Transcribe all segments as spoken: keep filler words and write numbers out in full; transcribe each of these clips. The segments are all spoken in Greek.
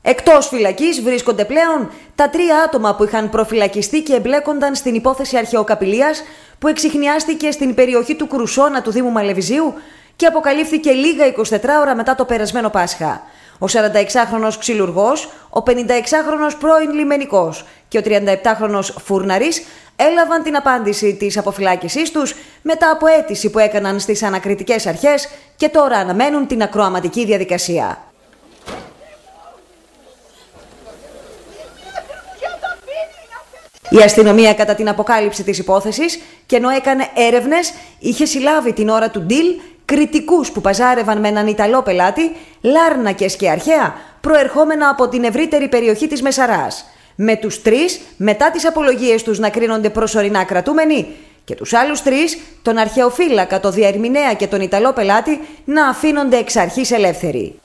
Εκτός φυλακής βρίσκονται πλέον τα τρία άτομα που είχαν προφυλακιστεί και εμπλέκονταν στην υπόθεση αρχαιοκαπηλείας που εξιχνιάστηκε στην περιοχή του Κρουσόνα του Δήμου Μαλεβιζίου και αποκαλύφθηκε λίγα εικοσιτετρά ώρα μετά το περασμένο Πάσχα. Ο σαρανταεξάχρονος ξυλουργός, ο πενηνταεξάχρονος πρώην λιμενικός και ο τριανταεπτάχρονος φούρναρης έλαβαν την απάντηση της αποφυλάκησής τους μετά από αίτηση που έκαναν στις ανακριτικές αρχές και τώρα αναμένουν την ακροαματική διαδικασία. Η αστυνομία κατά την αποκάλυψη της υπόθεσης και ενώ έκανε έρευνες είχε συλλάβει την ώρα του deal κριτικούς που παζάρευαν με έναν Ιταλό πελάτη, λάρνακες και αρχαία προερχόμενα από την ευρύτερη περιοχή της Μεσαράς. Με τους τρεις μετά τις απολογίες τους να κρίνονται προσωρινά κρατούμενοι και τους άλλους τρεις, τον αρχαιοφύλακα, τον διαερμηνέα και τον Ιταλό πελάτη, να αφήνονται εξ αρχής ελεύθεροι.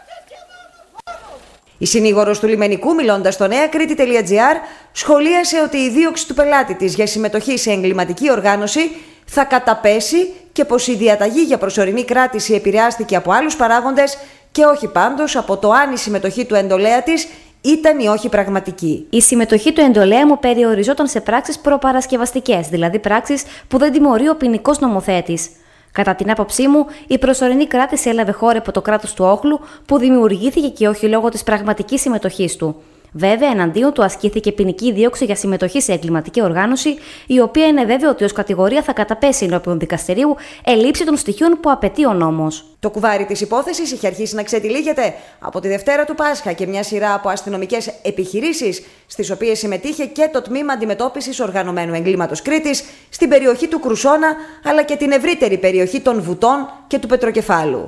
Η συνήγορος του λιμενικού, μιλώντας στο νέα κρήτη τελεία τζι άρ, σχολίασε ότι η δίωξη του πελάτη της για συμμετοχή σε εγκληματική οργάνωση θα καταπέσει και πως η διαταγή για προσωρινή κράτηση επηρεάστηκε από άλλους παράγοντες και όχι πάντως από το αν η συμμετοχή του εντολέα της ήταν ή όχι πραγματική. Η συμμετοχή του εντολέα μου περιοριζόταν σε πράξεις προπαρασκευαστικές, δηλαδή πράξεις που δεν τιμωρεί ο ποινικός νομοθέτης. Κατά την άποψή μου, η προσωρινή κράτηση έλαβε χώρα από το κράτος του όχλου που δημιουργήθηκε και όχι λόγω της πραγματικής συμμετοχής του. Βέβαια, εναντίον του ασκήθηκε ποινική δίωξη για συμμετοχή σε εγκληματική οργάνωση, η οποία είναι βέβαιο ότι ως κατηγορία θα καταπέσει ενώπιον δικαστηρίου ελήψη των στοιχείων που απαιτεί ο νόμος. Το κουβάρι της υπόθεσης είχε αρχίσει να ξετυλίγεται από τη Δευτέρα του Πάσχα και μια σειρά από αστυνομικές επιχειρήσεις, στις οποίες συμμετείχε και το Τμήμα Αντιμετώπισης Οργανωμένου Εγκλήματος Κρήτης στην περιοχή του Κρουσόνα, αλλά και την ευρύτερη περιοχή των Βουτών και του Πετροκεφάλου.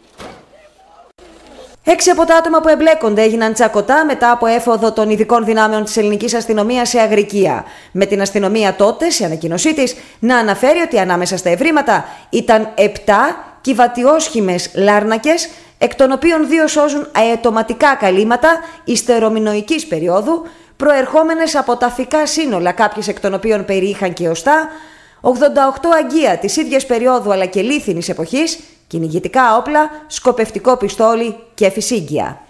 Έξι από τα άτομα που εμπλέκονται έγιναν τσακωτά μετά από έφοδο των ειδικών δυνάμεων της ελληνικής αστυνομίας σε Αγρικία. Με την αστυνομία τότε, σε ανακοίνωσή της, να αναφέρει ότι ανάμεσα στα ευρήματα ήταν επτά κυβατιόσχημες λάρνακες, εκ των οποίων δύο σώζουν αετοματικά καλύματα ιστερομινοϊκής περίοδου, προερχόμενες από τα φυκά σύνολα, κάποιες εκ των οποίων περιείχαν και οστά, ογδόντα οκτώ αγκία της ίδιας περίοδου αλλά και λίθινης εποχής, κυνηγητικά όπλα, σκοπευτικό πιστόλι και φυσίγγια.